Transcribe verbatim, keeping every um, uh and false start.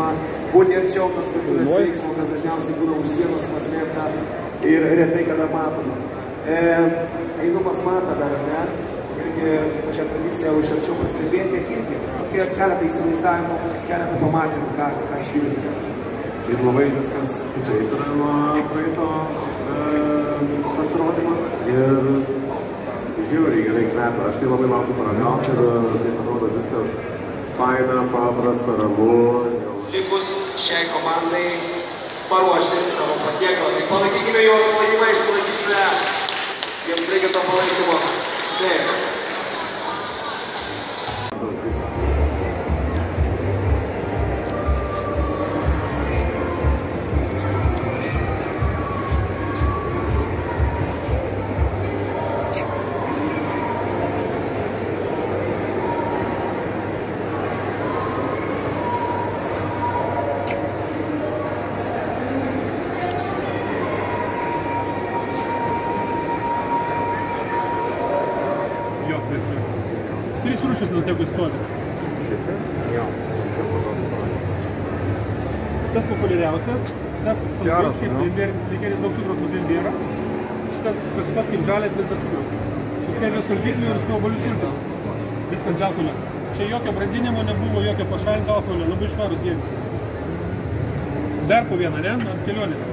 kviečiama būti arčiau tos virtuvės veiksmo, kas dažniausiai būna už sienos paslėpta ir retai kada matoma. E, einu pas Matą dar, ne? Irgi tokia tradicija iš arčiau pastebėti, irgi tokie keletą įsivaizdavimų, keletą pamatymų, ką, ką išvydėte. Šiaip labai viskas kitaip yra nuo praeito e, pasirodymo ir žiauriai gerai kvepia. Aš tai labai laukiu paragauti ir taip atrodo viskas faina, paprasta, ramu. Likus šiai komandai paruošti savo patiekalą. Tai palaikykime juos palaikymais, palaikykime. Jiems reikia to palaikymo. Taip. Trys rūšis nuo tegu stovi. Tas populiariausias, tas salsas, kaip imbėrinis lygėris, daug cukraus mažai imbėra. Šitas tas pat kaip žalės, bet be cukraus. Šis kervės saldiklių ir su obolių sultis. Viskas be alkoholio. Čia jokio brandinimo nebuvo, jokio pašalinto alkoholio, labai švarus gėrimas. Dar po vieną, ne? Ant kelionės.